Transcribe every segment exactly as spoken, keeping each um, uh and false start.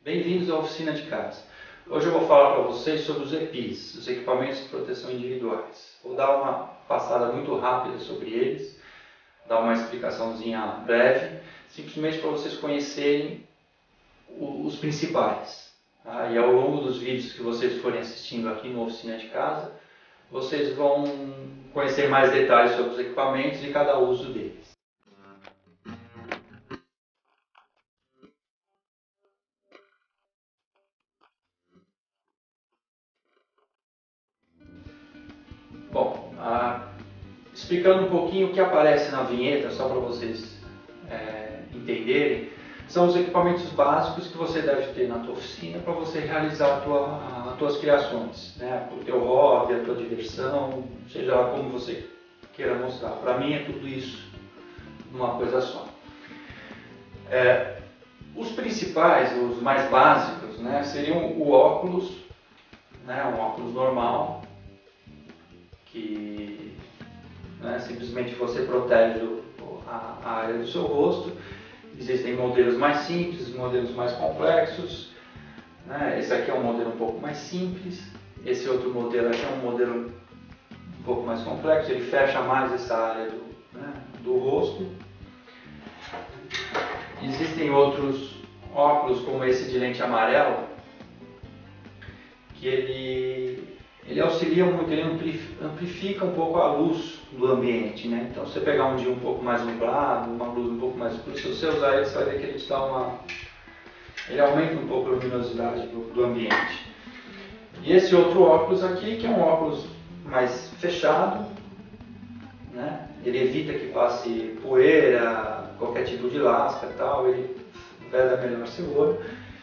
Bem-vindos à Oficina de Casa. Hoje eu vou falar para vocês sobre os E P Is, os equipamentos de proteção individuais. Vou dar uma passada muito rápida sobre eles, dar uma explicaçãozinha breve, simplesmente para vocês conhecerem os principais. Tá? E ao longo dos vídeos que vocês forem assistindo aqui no Oficina de Casa, vocês vão conhecer mais detalhes sobre os equipamentos e cada uso deles. Bom, ah, explicando um pouquinho o que aparece na vinheta, só para vocês é, entenderem, são os equipamentos básicos que você deve ter na tua oficina para você realizar as tua, tuas criações, né? O teu hobby, a tua diversão, seja lá como você queira mostrar. Para mim é tudo isso numa coisa só. É, os principais, os mais básicos, né, seriam o óculos, né, um óculos normal, que né, simplesmente você protege a, a área do seu rosto. Existem modelos mais simples, modelos mais complexos. Né? Esse aqui é um modelo um pouco mais simples. Esse outro modelo aqui é um modelo um pouco mais complexo. Ele fecha mais essa área do, né, do rosto. Existem outros óculos como esse de lente amarela, que ele, ele auxilia muito, ele amplifica um pouco a luz do ambiente, né? Então, se você pegar um dia um pouco mais nublado, uma luz um pouco mais escura, se você usar ele, você vai ver que ele te dá uma... ele aumenta um pouco a luminosidade do, do ambiente. E esse outro óculos aqui, que é um óculos mais fechado, né? Ele evita que passe poeira, qualquer tipo de lasca e tal, ele veda melhor seu olho.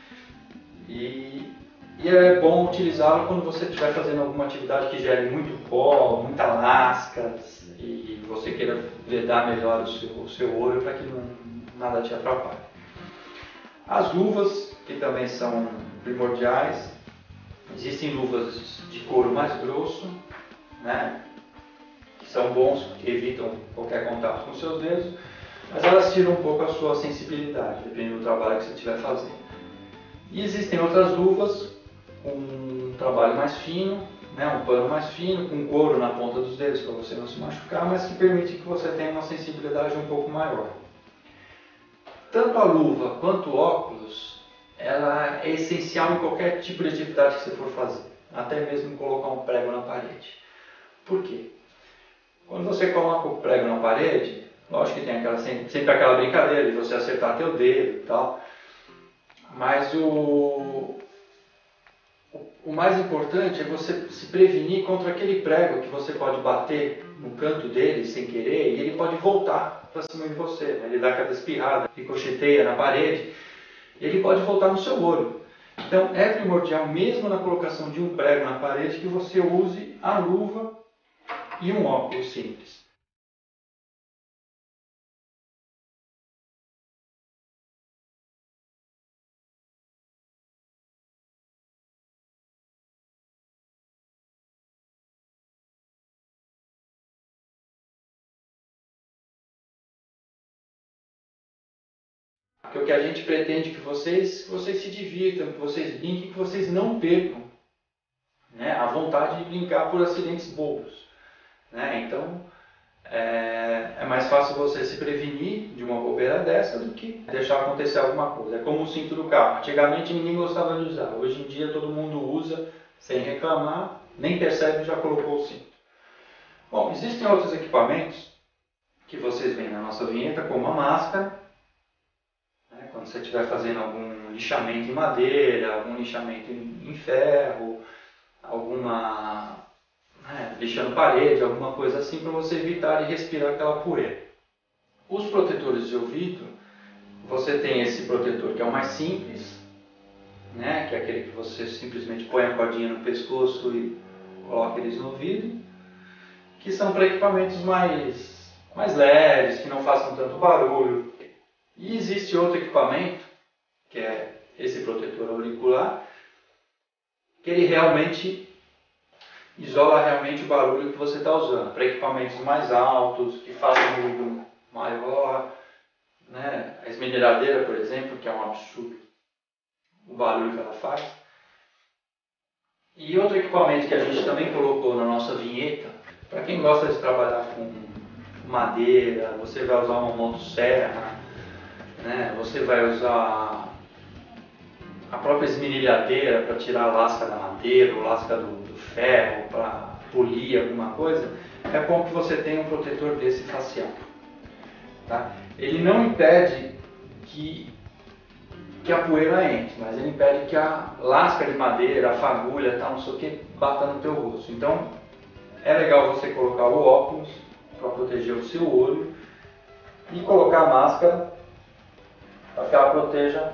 E E é bom utilizá-lo quando você estiver fazendo alguma atividade que gere muito pó, muita lasca e você queira vedar melhor o seu, o seu olho para que não, nada te atrapalhe. As luvas, que também são primordiais, existem luvas de couro mais grosso, né, que são bons porque evitam qualquer contato com os seus dedos, mas elas tiram um pouco a sua sensibilidade, dependendo do trabalho que você estiver fazendo. E existem outras luvas com um trabalho mais fino, né, um pano mais fino, com couro na ponta dos dedos para você não se machucar, mas que permite que você tenha uma sensibilidade um pouco maior. Tanto a luva quanto o óculos, ela é essencial em qualquer tipo de atividade que você for fazer, até mesmo colocar um prego na parede. Por quê? Quando você coloca o prego na parede, lógico que tem aquela, sempre aquela brincadeira de você acertar teu dedo e tal, mas o O mais importante é você se prevenir contra aquele prego que você pode bater no canto dele sem querer e ele pode voltar para cima de você. Né? Ele dá aquela espirrada, ricocheteia na parede e ele pode voltar no seu olho. Então é primordial, mesmo na colocação de um prego na parede, que você use a luva e um óculos simples. Porque o que a gente pretende que vocês, que vocês se divirtam, que vocês brinquem, que vocês não percam, né, a vontade de brincar por acidentes bobos. Né? Então, é, é mais fácil você se prevenir de uma bobeira dessa do que deixar acontecer alguma coisa. É como o cinto do carro. Antigamente ninguém gostava de usar. Hoje em dia todo mundo usa sem reclamar, nem percebe e já colocou o cinto. Bom, existem outros equipamentos que vocês veem na nossa vinheta, como a máscara. Quando você estiver fazendo algum lixamento em madeira, algum lixamento em ferro, alguma né, lixando parede, alguma coisa assim, para você evitar de respirar aquela poeira. Os protetores de ouvido, você tem esse protetor que é o mais simples, né, que é aquele que você simplesmente põe a cordinha no pescoço e coloca eles no ouvido, que são para equipamentos mais, mais leves, que não façam tanto barulho. E existe outro equipamento, que é esse protetor auricular, que ele realmente isola realmente o barulho que você está usando. Para equipamentos mais altos, que façam ruído maior, né? A esmerilhadeira, por exemplo, que é um absurdo. o barulho que ela faz. E outro equipamento que a gente também colocou na nossa vinheta, para quem gosta de trabalhar com madeira, você vai usar uma motosserra, né? Você vai usar a própria esmerilhadeira para tirar a lasca da madeira, ou lasca do, do ferro, para polir alguma coisa, é bom que você tenha um protetor desse facial. Tá? Ele não impede que, que a poeira entre, mas ele impede que a lasca de madeira, a fagulha, tal, não sei o que, bata no teu rosto. Então é legal você colocar o óculos para proteger o seu olho e colocar a máscara para que ela proteja,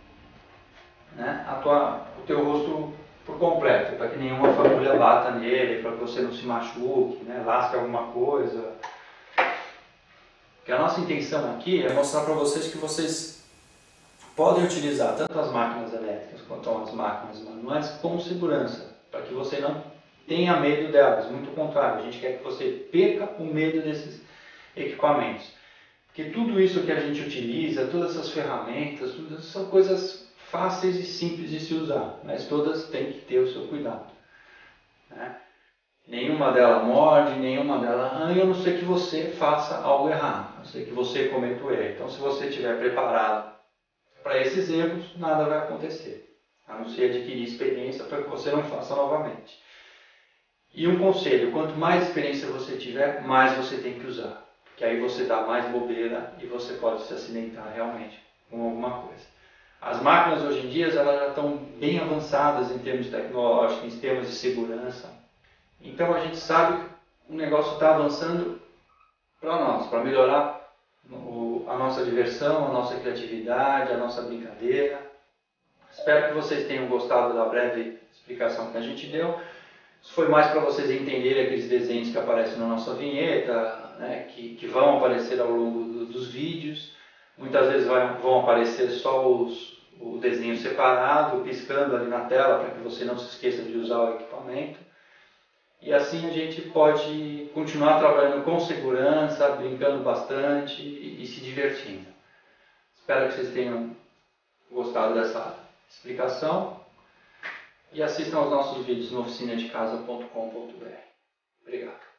né, a tua, o teu rosto por completo, para que nenhuma fagulha bata nele, para que você não se machuque, né, lasque alguma coisa. Porque a nossa intenção aqui é mostrar para vocês que vocês podem utilizar tanto as máquinas elétricas quanto as máquinas manuais como segurança, para que você não tenha medo delas, muito contrário, a gente quer que você perca o medo desses equipamentos. Porque tudo isso que a gente utiliza, todas essas ferramentas, tudo são coisas fáceis e simples de se usar, mas todas têm que ter o seu cuidado. Né? Nenhuma delas morde, nenhuma delas arranha, a não ser que você faça algo errado, a não ser que você cometa o erro. Então, se você estiver preparado para esses erros, nada vai acontecer, a não ser adquirir experiência para que você não faça novamente. E um conselho, quanto mais experiência você tiver, mais você tem que usar, porque aí você dá mais bobeira e você pode se acidentar realmente com alguma coisa. As máquinas hoje em dia elas já estão bem avançadas em termos tecnológicos, em termos de segurança. Então a gente sabe que o negócio está avançando para nós, para melhorar o, a nossa diversão, a nossa criatividade, a nossa brincadeira. Espero que vocês tenham gostado da breve explicação que a gente deu. Isso foi mais para vocês entenderem aqueles desenhos que aparecem na nossa vinheta, né, que, que vão aparecer ao longo do, dos vídeos. Muitas vezes vai, vão aparecer só os, o desenho separado, piscando ali na tela, para que você não se esqueça de usar o equipamento. E assim a gente pode continuar trabalhando com segurança, brincando bastante e, e se divertindo. Espero que vocês tenham gostado dessa explicação e assistam aos nossos vídeos no oficina de casa ponto com ponto br. Obrigado.